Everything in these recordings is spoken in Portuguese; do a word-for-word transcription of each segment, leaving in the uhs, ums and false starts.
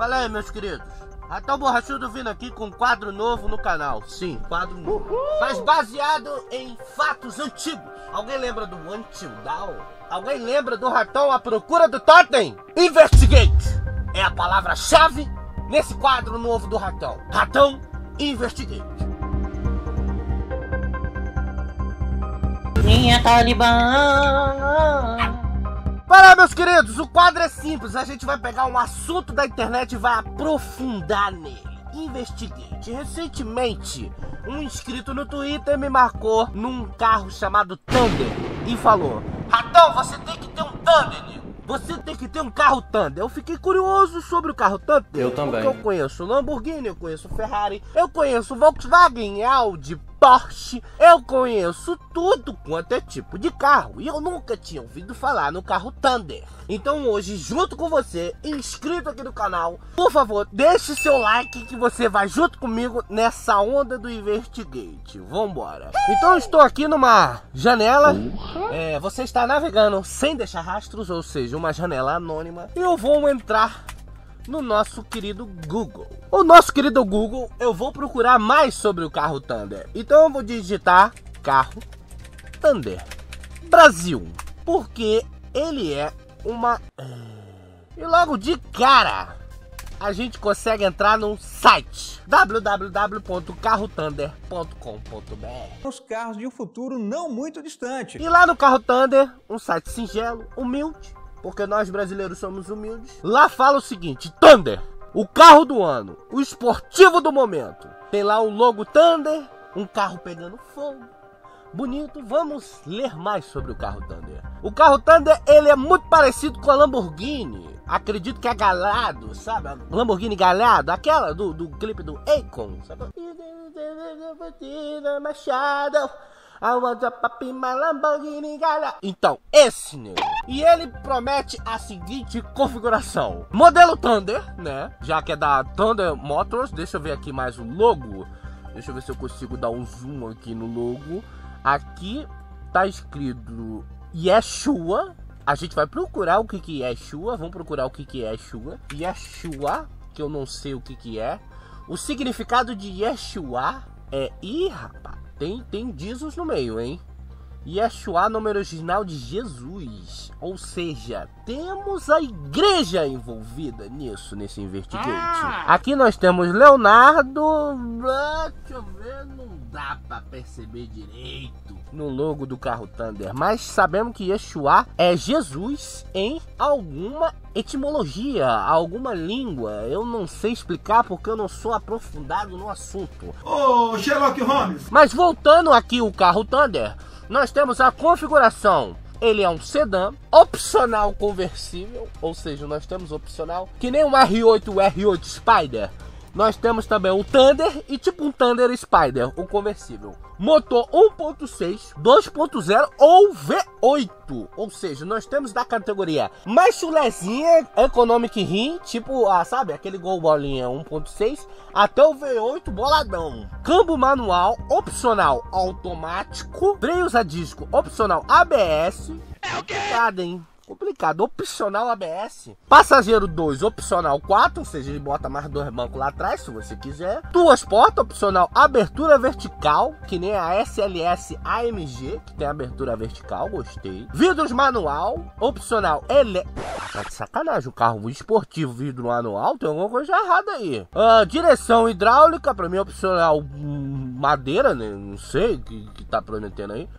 Fala aí, meus queridos. Ratão Borrachudo vindo aqui com um quadro novo no canal. Sim, quadro novo. Mas baseado em fatos antigos. Alguém lembra do Until Dawn? Alguém lembra do Ratão à Procura do Totem? Investigate é a palavra-chave nesse quadro novo do Ratão. Ratão Investigate. Minha Talibã. Fala, meus queridos, o quadro é simples. A gente vai pegar um assunto da internet e vai aprofundar nele. Investigate. Recentemente, um inscrito no Twitter me marcou num carro chamado Thunder e falou: Ratão, você tem que ter um Thunder, nego. Você tem que ter um carro Thunder. Eu fiquei curioso sobre o carro Thunder. Eu também. Porque eu conheço Lamborghini, eu conheço Ferrari, eu conheço Volkswagen, Audi, Porsche, eu conheço tudo quanto é tipo de carro. E eu nunca tinha ouvido falar no carro Thunder. Então hoje, junto com você, inscrito aqui no canal, por favor, deixe seu like que você vai junto comigo nessa onda do Investigate. Vambora. Então eu estou aqui numa janela. É, você está navegando sem deixar rastros, ou seja, uma janela anônima. E eu vou entrar no nosso querido Google. O nosso querido Google, eu vou procurar mais sobre o carro Thunder. Então eu vou digitar carro Thunder Brasil, porque ele é uma... E logo de cara a gente consegue entrar no site w w w ponto carro thunder ponto com ponto b r. Os carros de um futuro não muito distante. E lá no carro Thunder, um site singelo, humilde, porque nós brasileiros somos humildes. Lá fala o seguinte: Thunder, o carro do ano, o esportivo do momento. Tem lá o logo Thunder, um carro pegando fogo, bonito. Vamos ler mais sobre o carro Thunder. O carro Thunder, ele é muito parecido com a Lamborghini. Acredito que é Gallardo, sabe? A Lamborghini Gallardo, aquela do, do clipe do Akon, sabe? Machado. I want a papi, my Lamborghini Gallardo. Então, esse, nego. E ele promete a seguinte configuração: modelo Thunder, né? Já que é da Thunder Motors. Deixa eu ver aqui mais o logo. Deixa eu ver se eu consigo dar um zoom aqui no logo. Aqui tá escrito Yeshua. A gente vai procurar o que que é Yeshua. Vamos procurar o que que é Yeshua. Yeshua, que eu não sei o que que é. O significado de Yeshua é... Ih, rapaz, tem, tem Jesus no meio, hein? Yeshua, nome original de Jesus. Ou seja, temos a igreja envolvida nisso, nesse Investigate. Ah! Aqui nós temos Leonardo. Deixa eu ver, não dá pra perceber direito no logo do carro Thunder, mas sabemos que Yeshua é Jesus em alguma etimologia, alguma língua. Eu não sei explicar porque eu não sou aprofundado no assunto. Ô, Sherlock Holmes! Mas voltando aqui o carro Thunder, nós temos a configuração. Ele é um sedã, opcional conversível, ou seja, nós temos opcional, que nem um R oito, o R oito Spider. Nós temos também o Thunder e tipo um Thunder Spider, o conversível. Motor um ponto seis, dois ponto zero ou V oito. Ou seja, nós temos da categoria mais chulezinha, Economic Rim, tipo, ah, sabe, aquele Gol Bolinha um ponto seis, até o V oito boladão. Câmbio manual, opcional automático. Freios a disco, opcional A B S. É o quê? Complicado, hein? Complicado. Opcional A B S. Passageiro dois, opcional quatro, ou seja, ele bota mais dois bancos lá atrás, se você quiser. Duas portas, opcional abertura vertical, que nem a S L S A M G, que tem abertura vertical, gostei. Vidros manual, opcional ele... Tá de sacanagem, o carro esportivo, vidro manual, tem alguma coisa errada aí. Uh, direção hidráulica, pra mim opcional hum, madeira, né? Não sei o que, que tá prometendo aí.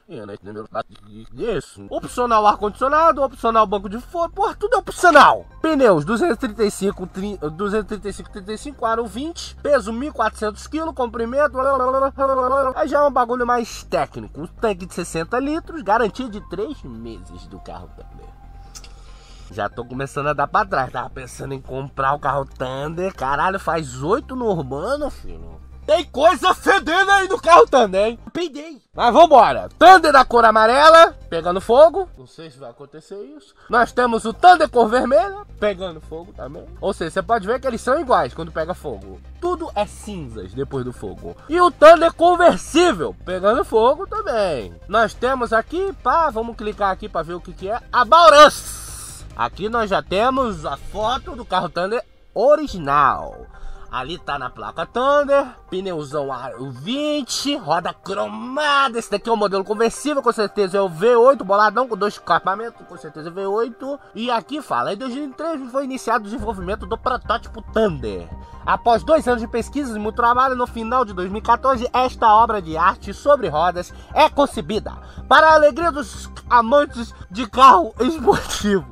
Isso. Opcional ar-condicionado, opcional banco de fora, porra, tudo é opcional. Pneus duzentos e trinta e cinco, duzentos e trinta e cinco, trinta e cinco, aro vinte, peso mil e quatrocentos quilos, comprimento. Aí já é um bagulho mais técnico. Um tanque de sessenta litros, garantia de três meses do carro também. Já tô começando a dar pra trás. Tava pensando em comprar o carro Thunder. Caralho, faz oito no urbano, filho. Tem coisa fedendo aí no carro Thunder, hein? Peidei. Mas vambora. Thunder da cor amarela, pegando fogo. Não sei se vai acontecer isso. Nós temos o Thunder cor vermelha, pegando fogo também. Ou seja, você pode ver que eles são iguais quando pega fogo. Tudo é cinzas depois do fogo. E o Thunder conversível, pegando fogo também. Nós temos aqui, pá, vamos clicar aqui pra ver o que que é. About Us. Aqui nós já temos a foto do carro Thunder original. Ali tá na placa Thunder, pneuzão aro vinte, roda cromada. Esse daqui é o modelo conversível, com certeza é o V oito, boladão com dois escapamentos, com certeza é V oito. E aqui fala, em dois mil e treze foi iniciado o desenvolvimento do protótipo Thunder. Após dois anos de pesquisas e muito trabalho, no final de dois mil e quatorze, esta obra de arte sobre rodas é concebida para a alegria dos amantes de carro esportivo.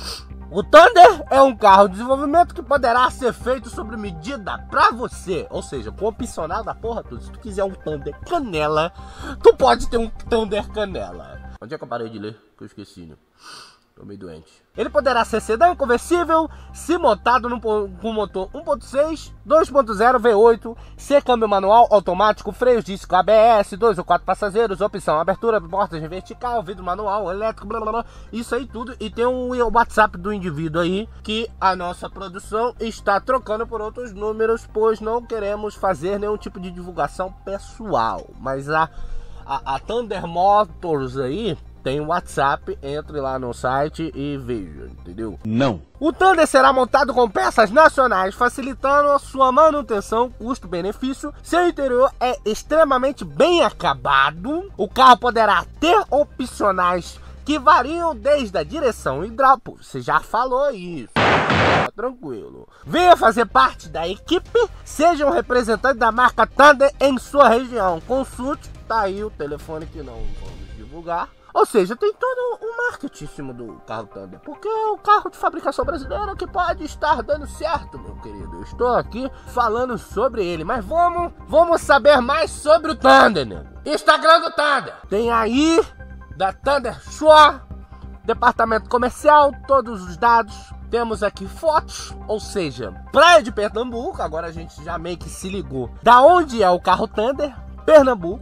O Thunder é um carro de desenvolvimento que poderá ser feito sob medida pra você. Ou seja, com o opcional da porra toda. Se tu quiser um Thunder canela, tu pode ter um Thunder canela. Onde é que eu parei de ler? Que eu esqueci, né? Tô meio doente. Ele poderá ser sedã conversível, se montado num, com motor um ponto seis, dois ponto zero, V oito, ser câmbio manual, automático, freios disco, A B S, dois ou quatro passageiros, opção abertura, portas em vertical, vidro manual, elétrico, blá blá blá, isso aí tudo. E tem um WhatsApp do indivíduo aí que a nossa produção está trocando por outros números, pois não queremos fazer nenhum tipo de divulgação pessoal. Mas a, a, a Thunder Motors aí tem o WhatsApp, entre lá no site e veja, entendeu? Não. O Thunder será montado com peças nacionais, facilitando a sua manutenção, custo-benefício. Seu interior é extremamente bem acabado. O carro poderá ter opcionais que variam desde a direção hidráulica. Você já falou isso. Tá tranquilo. Venha fazer parte da equipe. Seja um representante da marca Thunder em sua região. Consulte. Tá aí o telefone que não vamos divulgar. Ou seja, tem todo um marketing em cima do carro Thunder, porque é o carro de fabricação brasileira que pode estar dando certo, meu querido. Eu estou aqui falando sobre ele, mas vamos, vamos saber mais sobre o Thunder, né? Instagram do Thunder. Tem aí, da Thunder Show, departamento comercial, todos os dados. Temos aqui fotos, ou seja, praia de Pernambuco, agora a gente já meio que se ligou. Da onde é o carro Thunder? Pernambuco.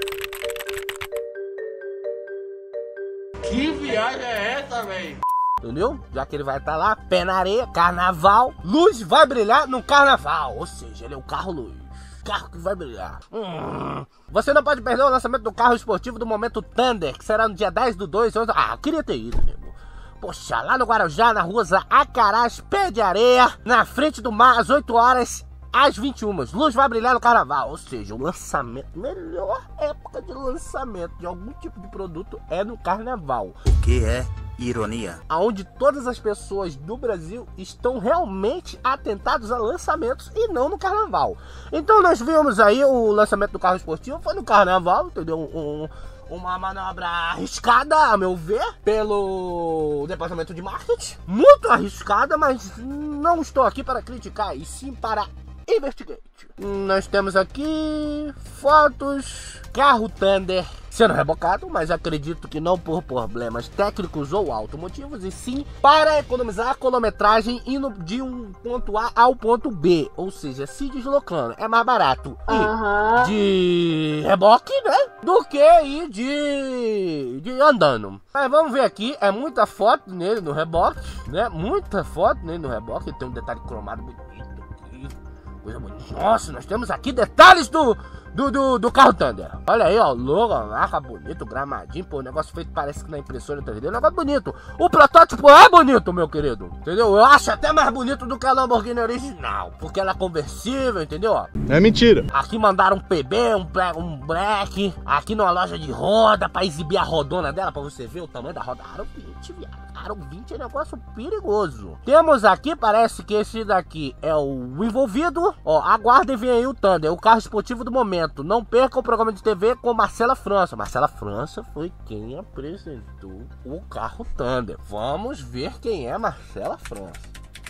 Que viagem é essa, velho? Entendeu? Já que ele vai estar lá, pé na areia, carnaval, luz vai brilhar no carnaval. Ou seja, ele é o carro luz, carro que vai brilhar. Hum. Você não pode perder o lançamento do carro esportivo do momento Thunder, que será no dia dez do dois. Ah, eu queria ter ido, nego. Poxa, lá no Guarujá, na rua Acarás, pé de areia, na frente do mar, às oito horas, às vinte e uma. Luz vai brilhar no carnaval. Ou seja, o lançamento, melhor época de lançamento de algum tipo de produto é no carnaval. O que é ironia? Onde todas as pessoas do Brasil estão realmente atentados a lançamentos e não no carnaval. Então nós vimos aí o lançamento do carro esportivo, foi no carnaval, entendeu? Um, uma manobra arriscada, a meu ver, pelo departamento de marketing. Muito arriscada, mas não estou aqui para criticar, e sim para investigate. Nós temos aqui fotos, carro Thunder sendo rebocado, mas acredito que não por problemas técnicos ou automotivos, e sim para economizar a quilometragem indo de um ponto A ao ponto B, ou seja, se deslocando. É mais barato ir de reboque, né, do que ir de, de andando. Mas vamos ver aqui, é muita foto nele no reboque, né, muita foto nele no reboque. Tem um detalhe cromado bonito aqui, coisa bonita. Nossa, nós temos aqui detalhes do Do, do, do carro Thunder. Olha aí, ó, logo, marca bonito, gramadinho, pô, o negócio feito parece que na impressora três D, o negócio bonito. O protótipo é bonito, meu querido, entendeu? Eu acho até mais bonito do que a Lamborghini original, porque ela é conversível, entendeu? É mentira. Aqui mandaram um P B, um, um black, aqui numa loja de roda, pra exibir a rodona dela, pra você ver o tamanho da roda. Aro vinte, viado. Aro vinte é negócio perigoso. Temos aqui, parece que esse daqui é o envolvido. Ó, aguardem, vem aí o Thunder, o carro esportivo do momento. Não perca o programa de T V com Marcela França. Marcela França foi quem apresentou o carro Thunder. Vamos ver quem é Marcela França.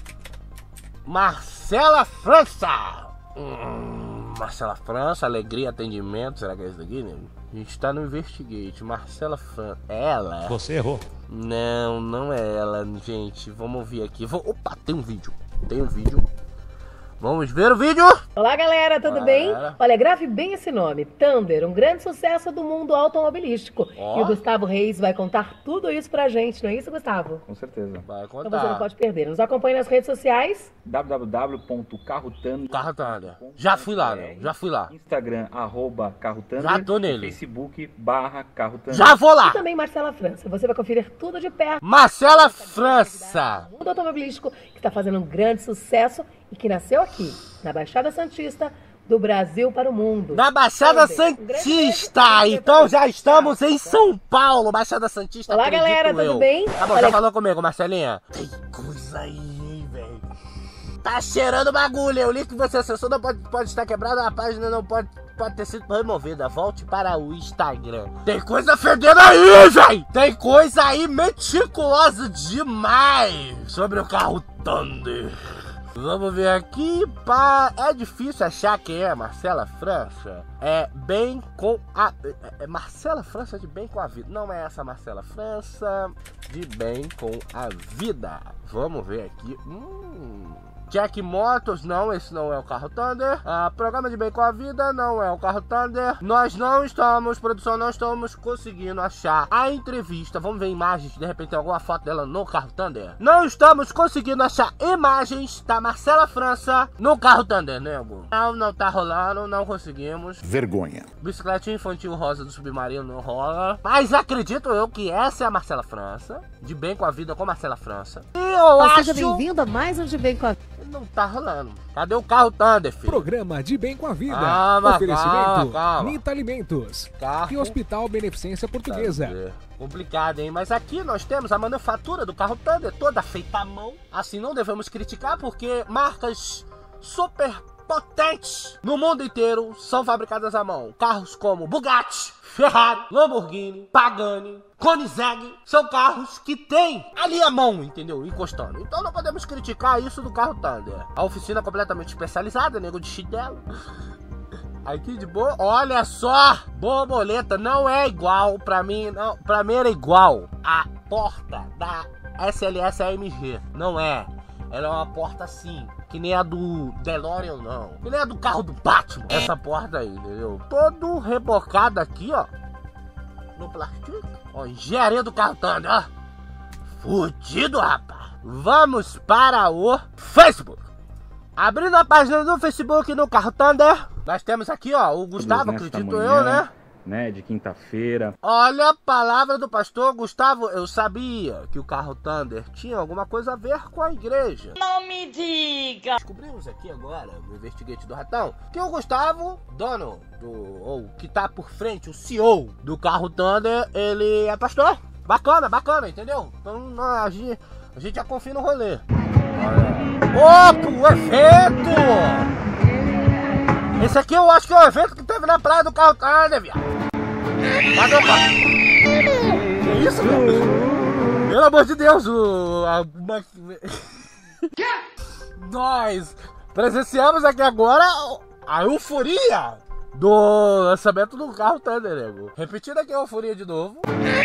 Marcela França! Hum, Marcela França, alegria, atendimento. Será que é isso daqui, né? A gente tá no Investigate. Marcela França. É ela? Você errou. Não, não é ela, gente. Vamos ver aqui. Vou... Opa, tem um vídeo. Tem um vídeo. Vamos ver o vídeo? Olá galera, tudo Olá, bem? galera. Olha, grave bem esse nome, Thunder, um grande sucesso do mundo automobilístico. Ó. E o Gustavo Reis vai contar tudo isso pra gente, não é isso, Gustavo? Com certeza. Vai Então você contar. não pode perder. Nos acompanhe nas redes sociais. w w w ponto carro thunder Carro Thunder. Já fui lá, né? Já fui lá. Instagram, arroba Carro Thunder. Já tô nele. Facebook, barra Carro Thunder. Já vou lá. E também Marcela França. Você vai conferir tudo de perto. Marcela França. O mundo automobilístico que está fazendo um grande sucesso e que nasceu aqui, na Baixada Santista, do Brasil para o mundo. Na Baixada Thunder, um grande Santista. beijo. Então já estamos em São Paulo. Baixada Santista. Olá, acredito galera, tudo eu. bem? Tá bom, Olha- já falou comigo, Marcelinha? Tem coisa aí, hein, velho. Tá cheirando bagulho. O link que você acessou não pode, pode estar quebrado. A página não pode, pode ter sido removida. Volte para o Instagram. Tem coisa fedendo aí, velho. Tem coisa aí meticulosa demais sobre o carro Thunder. Vamos ver aqui, pá. É difícil achar quem é Marcela França. É bem com a... É, é Marcela França de bem com a vida. Não é essa Marcela França de bem com a vida. Vamos ver aqui. Hum... Jack Motors, não, esse não é o carro Thunder. Ah, programa de bem com a vida, não é o carro Thunder. Nós não estamos, produção, não estamos conseguindo achar a entrevista. Vamos ver imagens, de repente tem alguma foto dela no carro Thunder. Não estamos conseguindo achar imagens da Marcela França no carro Thunder, nego. Não, não tá rolando, não conseguimos. Vergonha. Bicicletinha infantil rosa do submarino não rola. Mas acredito eu que essa é a Marcela França. De bem com a vida com Marcela França. E eu acho... Seja bem-vindo a mais um De Bem com a Não tá rolando. Cadê o carro Thunder, filho? Programa De Bem com a Vida. Calma, Oferecimento calma, calma. Nita Alimentos Carro e Hospital Beneficência Portuguesa. Thunder. Complicado, hein? Mas aqui nós temos a manufatura do carro Thunder toda feita à mão. Assim, não devemos criticar porque marcas super potentes no mundo inteiro são fabricadas à mão. Carros como Bugatti, Ferrari, Lamborghini, Pagani, Koenigsegg são carros que tem ali a mão, entendeu? Encostando. Então não podemos criticar isso do carro Thunder. A oficina completamente especializada, nego de chinelo. Aqui de boa, olha só, borboleta não é igual pra mim, não, pra mim era igual a porta da S L S A M G, não é. Ela é uma porta assim, que nem a do DeLorean, não. Que nem a do carro do Batman. Essa porta aí, entendeu? Todo rebocado aqui, ó. No plástico. Ó, engenharia do carro Thunder, ó. Fudido, rapaz. Vamos para o Facebook. Abrindo a página do Facebook no carro Thunder. Nós temos aqui, ó, o Gustavo, Nesta acredito manhã, eu, né? né? De quinta-feira. Olha a palavra do pastor Gustavo. Eu sabia que o carro Thunder tinha alguma coisa a ver com a igreja. Não me diga! Descobrimos aqui agora, no Investigate do Ratão, que o Gustavo, dono, do, ou que tá por frente, o C E O do carro Thunder, ele é pastor. Bacana, bacana, entendeu? Então não, a, gente, a gente já confia no rolê. Opa, o evento! Esse aqui eu acho que é o evento que teve na praia do carro Thunder, viado. Cadê o carro? Que isso, velho? Pelo amor de Deus, o... A, uma... Nós presenciamos aqui agora a euforia do lançamento do carro Thunder, nego. Repetindo aqui a euforia de novo.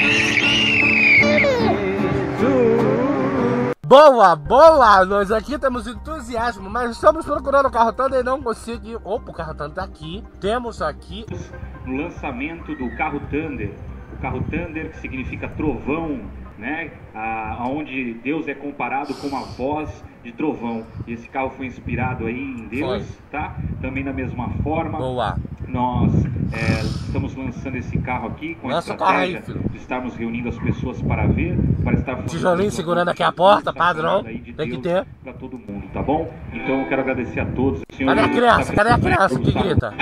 Boa, boa! Nós aqui temos entusiasmo, mas estamos procurando o carro Thunder e não conseguimos. Opa, o carro Thunder tá aqui. Temos aqui no lançamento do carro Thunder. O carro Thunder, que significa trovão, né? Ah, onde Deus é comparado com a voz de trovão. E esse carro foi inspirado aí em Deus, Foi. tá? Também da mesma forma. Boa. Nós é, estamos lançando esse carro aqui com a Lança o carro aí, estratégia filho. de estarmos reunindo as pessoas para ver, para estar falando Tijolinho de uma segurando aqui a notícia porta, está padrão. falando aí de Tem que Deus ter. para todo mundo, tá bom? Então eu quero agradecer a todos. Senhor, Cadê a criança? Cadê a criança que Gustavo. grita?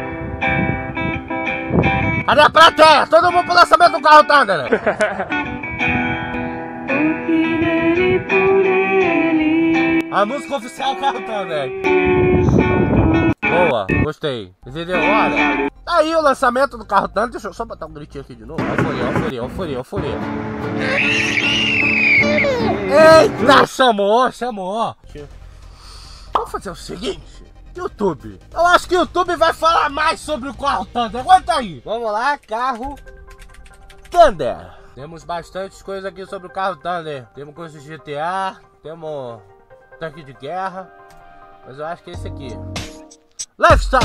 Cadê a plateia? Todo mundo pro lançamento do carro Thunder, né? A música oficial carro Thunder. Boa, gostei. Entendeu? Olha. Tá aí o lançamento do carro Thunder. Deixa eu só botar um gritinho aqui de novo. Euforia, euforia, euforia, euforia. Eita, chamou, chamou. Vamos fazer o seguinte. YouTube. Eu acho que o YouTube vai falar mais sobre o carro Thunder. Aguenta aí. Vamos lá, carro Thunder. Temos bastante coisa aqui sobre o carro Thunder. Temos coisa de G T A. Temos tanque de guerra. Mas eu acho que é esse aqui. Lifestyle!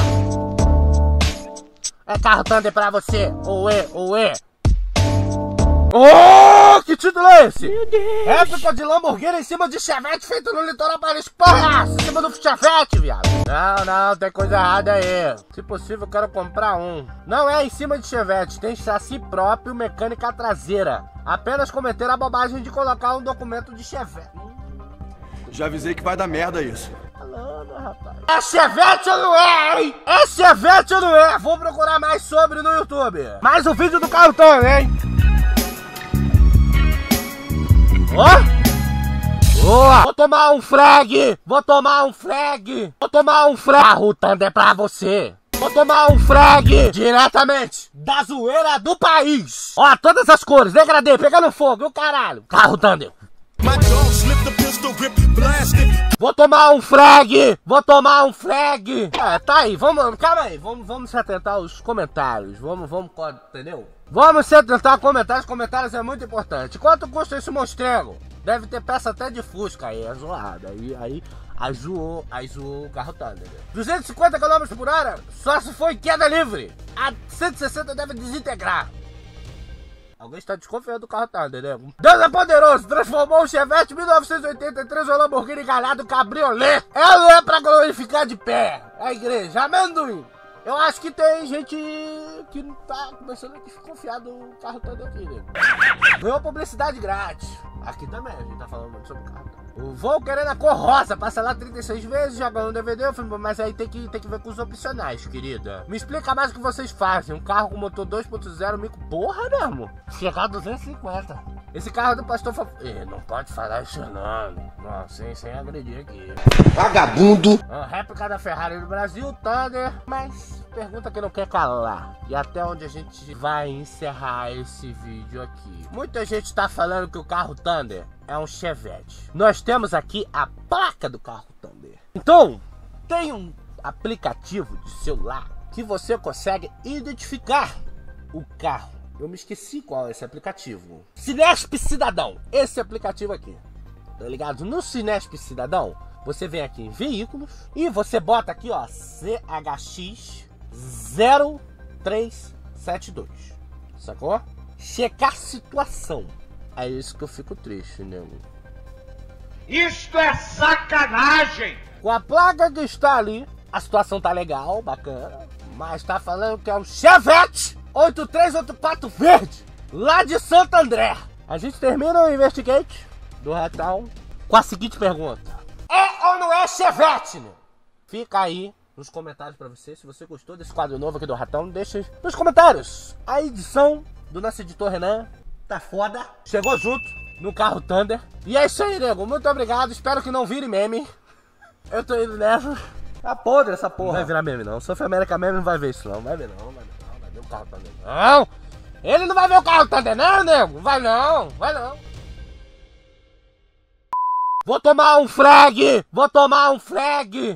É carro Thunder pra você! Oê, oê! Oh, que título é esse? Meu Deus! Réplica de Lamborghini em cima de Chevette feito no litoral paulista. Porra! Em cima do Chevette, viado. Não, não, tem coisa errada aí. Se possível, eu quero comprar um. Não é em cima de Chevette, tem chassi próprio, mecânica traseira. Apenas cometeram a bobagem de colocar um documento de Chevette. Já avisei que vai dar merda isso. Falando, rapaz. É Chevette ou não é, hein? É Chevette ou não é? Vou procurar mais sobre no YouTube. Mais um vídeo do carro Thunder, hein? Ó! Oh. Boa! Vou tomar um frag! Vou tomar um frag! Vou tomar um frag! Carro Thunder pra você! Vou tomar um frag diretamente da zoeira do país! Ó, todas as cores, degradê, pegando fogo, o caralho! Carro Thunder! Vou tomar um frag! Vou tomar um frag! É, tá aí, vamos, calma aí, vamos, vamos se atentar aos comentários, vamos, vamos, entendeu? Vamos se atentar aos comentários, comentários é muito importante. Quanto custa esse monstrengo? Deve ter peça até de Fusca aí, é zoado, aí, aí, aí zoou, aí zoou o carro Thunder. duzentos e cinquenta quilômetros por hora, só se for em queda livre, a cento e sessenta deve desintegrar. Alguém está desconfiando do carro Thunder, né? Deus é poderoso, transformou o Chevette mil novecentos e oitenta e três em um Lamborghini Gallardo Cabriolet. Ela não é pra glorificar de pé, a igreja, amendoim. Eu acho que tem gente que não tá começando a desconfiar do carro Thunder aqui, né? Ganhou publicidade grátis. Aqui também, a gente tá falando muito sobre o carro Thunder. O voo querendo a cor rosa, passa lá trinta e seis vezes, joga um D V D, mas aí tem que, tem que ver com os opcionais, querida. Me explica mais o que vocês fazem. Um carro com motor dois ponto zero, mico, porra mesmo. Chegar a duzentos e cinquenta. Esse carro é do pastor Fa... Ih, não pode falar isso não. Não, sem, sem agredir aqui. Vagabundo! A réplica da Ferrari do Brasil, Thunder. Mas pergunta que não quer calar. E até onde a gente vai encerrar esse vídeo aqui. Muita gente tá falando que o carro Thunder é um Chevette. Nós temos aqui a placa do carro Thunder. Então, tem um aplicativo de celular que você consegue identificar o carro. Eu me esqueci qual é esse aplicativo. Cinesp Cidadão. Esse aplicativo aqui. Tá ligado? No Cinesp Cidadão, você vem aqui em veículos e você bota aqui, ó, C H X zero três sete dois. Sacou? Checar situação. É isso que eu fico triste, nego. Isto é sacanagem! Com a placa que está ali, a situação tá legal, bacana. Mas tá falando que é um Chevette oito três oito quatro verde, lá de Santo André. A gente termina o Investigate do Ratão com a seguinte pergunta: é ou não é Chevette, né? Fica aí nos comentários pra você. Se você gostou desse quadro novo aqui do Ratão, deixa nos comentários. A edição do nosso editor Renan tá foda. Chegou junto no carro Thunder. E é isso aí, nego. Muito obrigado. Espero que não vire meme. Eu tô indo nessa. Tá podre essa porra. Não vai virar meme não. Sofia América meme não vai ver isso não. Vai ver não, vai ver não. Vai ver o carro Thunder não. Ele não vai ver o carro Thunder não, nego. Vai não, vai não. Vou tomar um frag. Vou tomar um frag.